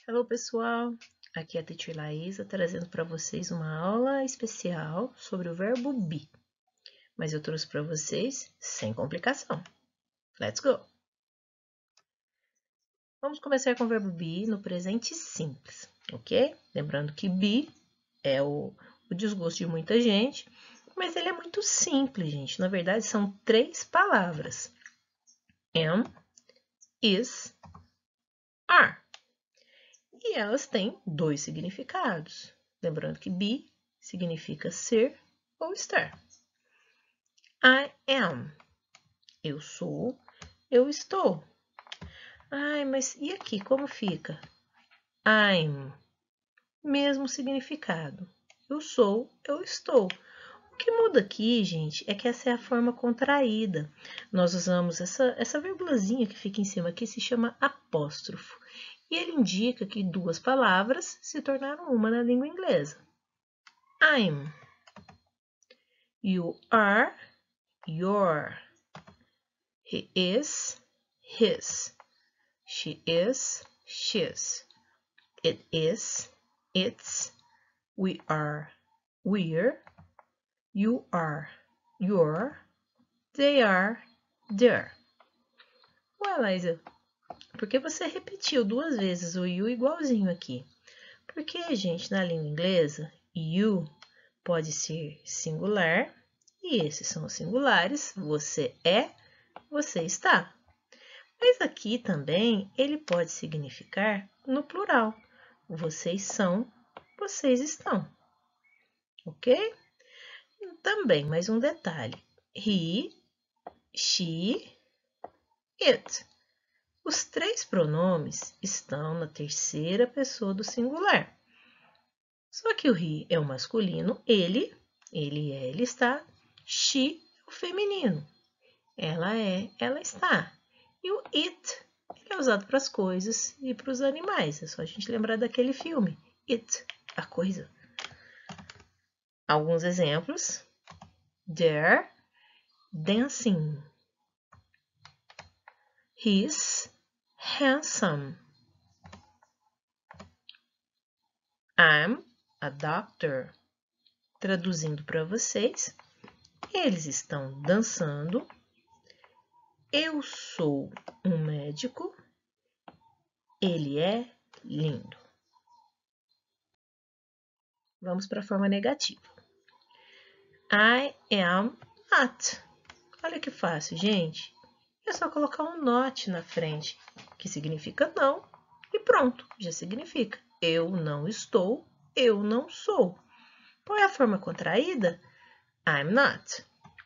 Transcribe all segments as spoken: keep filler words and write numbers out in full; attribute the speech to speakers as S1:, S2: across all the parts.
S1: Hello, pessoal! Aqui é a Teacher Laísa, trazendo para vocês uma aula especial sobre o verbo be. Mas eu trouxe para vocês sem complicação. Let's go! Vamos começar com o verbo be no presente simples, ok? Lembrando que be é o, o desgosto de muita gente, mas ele é muito simples, gente. Na verdade, são três palavras. Am, is, are. E elas têm dois significados. Lembrando que be significa ser ou estar. I am. Eu sou, eu estou. Ai, mas e aqui, como fica? I'm. Mesmo significado. Eu sou, eu estou. O que muda aqui, gente, é que essa é a forma contraída. Nós usamos essa, essa vírgulazinha que fica em cima aqui, se chama apóstrofo. E ele indica que duas palavras se tornaram uma na língua inglesa. I'm. You are, your. He is, his. She is, she's. It is, it's. We are, we're. You are, you're. They are, they're. Ué, Laísa, por que você repetiu duas vezes o you igualzinho aqui? Porque, gente, na língua inglesa, you pode ser singular, e esses são os singulares, você é, você está. Mas aqui também ele pode significar no plural, vocês são, vocês estão, ok? Também, mais um detalhe, he, she, it. Os três pronomes estão na terceira pessoa do singular. Só que o he é o masculino, ele, ele é, ele está. She é o feminino, ela é, ela está. E o it, ele é usado para as coisas e para os animais. É só a gente lembrar daquele filme, It, a coisa. Alguns exemplos. They're dancing. He's handsome. I'm a doctor. Traduzindo para vocês, eles estão dançando. Eu sou um médico. Ele é lindo. Vamos para a forma negativa. I am not. Olha que fácil, gente. É só colocar um not na frente, que significa não, e pronto, já significa eu não estou, eu não sou. Qual é a forma contraída? I'm not.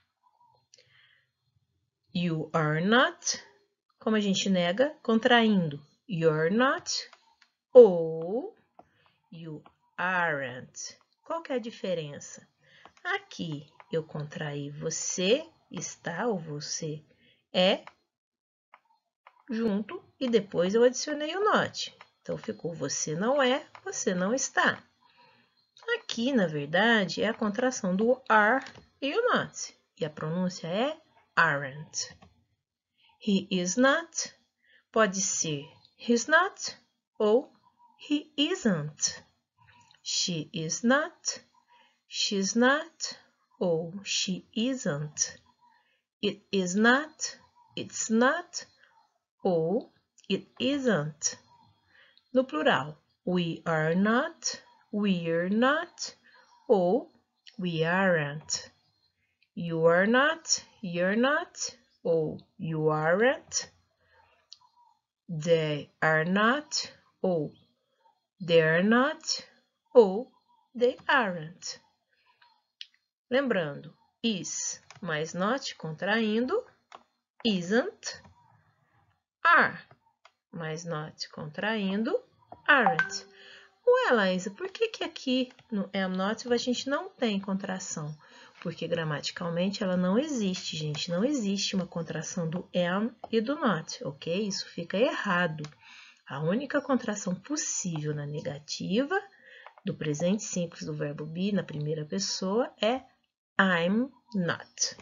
S1: You are not. Como a gente nega? Contraindo. You're not. Ou you aren't. Qual que é a diferença? Aqui eu contraí você está ou você é junto e depois eu adicionei o not. Então ficou você não é, você não está. Aqui, na verdade, é a contração do are e o not. E a pronúncia é aren't. He is not pode ser he's not ou he isn't. She is not, she's not ou she isn't. It is not, it's not ou it isn't. No plural, we are not, we're not ou we aren't. You are not, you're not ou you aren't. They are not ou they're not ou they aren't. Lembrando, is mais not contraindo, isn't. Are mais not contraindo, aren't. Ué, Laísa, por que que aqui no am not a gente não tem contração? Porque gramaticalmente ela não existe, gente. Não existe uma contração do am e do not, ok? Isso fica errado. A única contração possível na negativa do presente simples do verbo be na primeira pessoa é I'm not.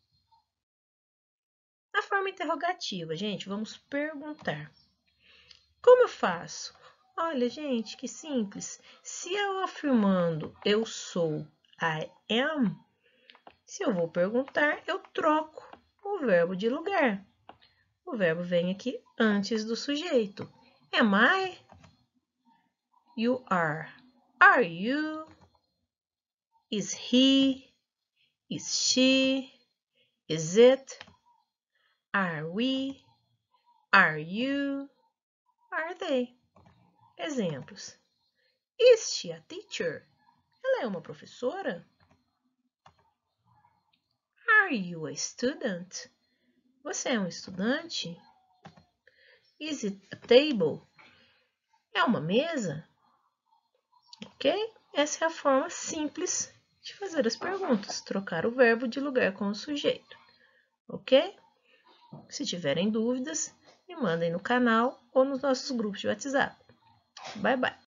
S1: Na forma interrogativa, gente, vamos perguntar. Como eu faço? Olha, gente, que simples. Se eu afirmando eu sou, I am, se eu vou perguntar, eu troco o verbo de lugar. O verbo vem aqui antes do sujeito. Am I? You are. Are you? Is he? Is she? Is it? Are we? Are you? Are they? Exemplos. Is she a teacher? Ela é uma professora? Are you a student? Você é um estudante? Is it a table? É uma mesa? Ok? Essa é a forma simples de fazer as perguntas. Trocar o verbo de lugar com o sujeito. Ok? Se tiverem dúvidas, me mandem no canal ou nos nossos grupos de WhatsApp. Bye, bye!